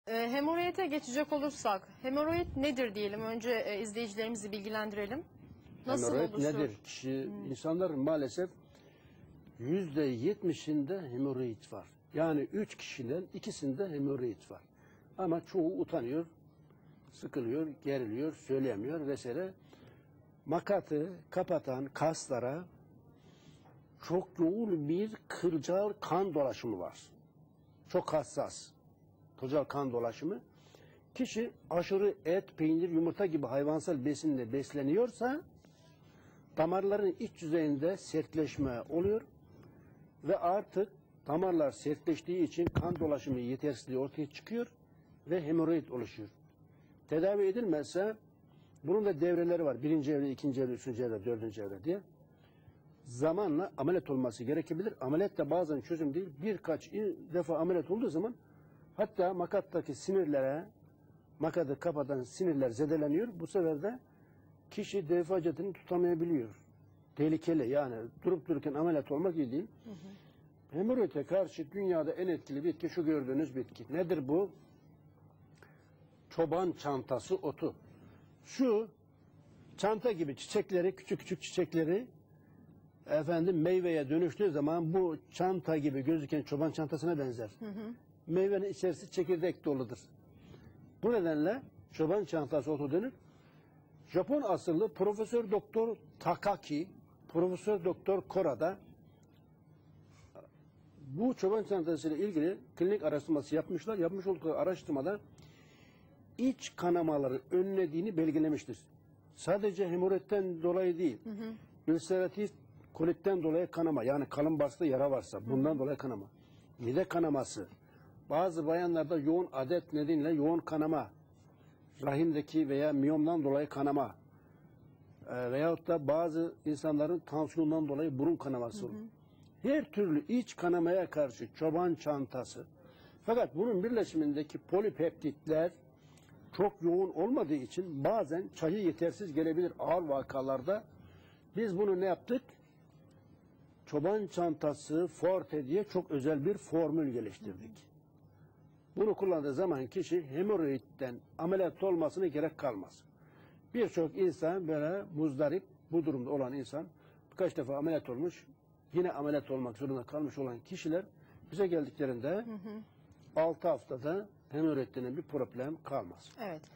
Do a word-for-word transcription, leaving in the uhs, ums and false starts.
E, hemoroide geçecek olursak, hemoroid nedir diyelim? Önce e, izleyicilerimizi bilgilendirelim. Nasıl Hemoroid oluşur? nedir? Kişi, Hmm. insanlar maalesef yüzde yetmişinde hemoroid var. Yani üç kişiden ikisinde hemoroid var. Ama çoğu utanıyor, sıkılıyor, geriliyor, söyleyemiyor vesaire. Makatı kapatan kaslara çok yoğun bir kılcal kan dolaşımı var. Çok hassas. Kılcal kan dolaşımı. Kişi aşırı et, peynir, yumurta gibi hayvansal besinle besleniyorsa damarların iç yüzeyinde sertleşme oluyor ve artık damarlar sertleştiği için kan dolaşımı yetersizliği ortaya çıkıyor ve hemoroid oluşuyor. Tedavi edilmezse bunun da devreleri var. Birinci evre, ikinci evre, üçüncü evre, dördüncü evre diye. Zamanla ameliyat olması gerekebilir. Ameliyat da bazen çözüm değil. Birkaç defa ameliyat olduğu zaman hatta makattaki sinirlere, makatı kapatan sinirler zedeleniyor. Bu sefer de kişi defacetini tutamayabiliyor. Tehlikeli, yani durup dururken ameliyat olmak iyi değil. Hı hı. Hemoroide karşı dünyada en etkili bitki şu gördüğünüz bitki. Nedir bu? Çoban çantası otu. Şu çanta gibi çiçekleri, küçük küçük çiçekleri efendim meyveye dönüştüğü zaman bu çanta gibi gözüken çoban çantasına benzer. Hı hı. Meyvenin içerisi çekirdek doludur. Bu nedenle çoban çantası otu denir. Japon asıllı Profesör Doktor Takaki, Profesör Doktor Kora'da bu çoban çantası ile ilgili klinik araştırması yapmışlar. Yapmış oldukları araştırmada iç kanamaları önlediğini belgelemiştir. Sadece hemoroidden dolayı değil, hı hı. ülseratif kolitten dolayı kanama, yani kalın bastı yara varsa bundan hı hı. dolayı kanama, mide kanaması, bazı bayanlarda yoğun adet nedeniyle yoğun kanama, rahimdeki veya miyomdan dolayı kanama e, veyahut da bazı insanların tansiyondan dolayı burun kanaması olur. Her türlü iç kanamaya karşı çoban çantası. Fakat bunun birleşimindeki polipeptitler çok yoğun olmadığı için bazen çayı yetersiz gelebilir ağır vakalarda. Biz bunu ne yaptık? Çoban çantası forte diye çok özel bir formül geliştirdik. Bunu kullandığı zaman kişi hemoroidden ameliyat olmasına gerek kalmaz. Birçok insan böyle muzdarip, bu durumda olan insan birkaç defa ameliyat olmuş, yine ameliyat olmak zorunda kalmış olan kişiler bize geldiklerinde hı hı. altı haftada hemoroid denen bir problem kalmaz. Evet.